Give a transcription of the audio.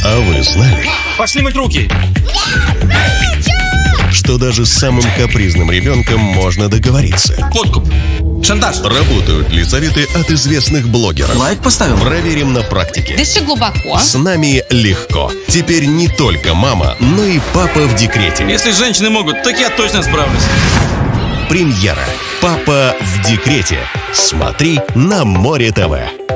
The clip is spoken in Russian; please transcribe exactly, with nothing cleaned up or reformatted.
А вы знали, Пошли мыть руки. что даже с самым капризным ребенком можно договориться? Подкуп. Шантаж. Работают ли советы от известных блогеров? Лайк поставил. Проверим на практике. Дыши глубоко. С нами легко. Теперь не только мама, но и папа в декрете. Если женщины могут, так я точно справлюсь. Премьера. Папа в декрете. Смотри на Море ТВ.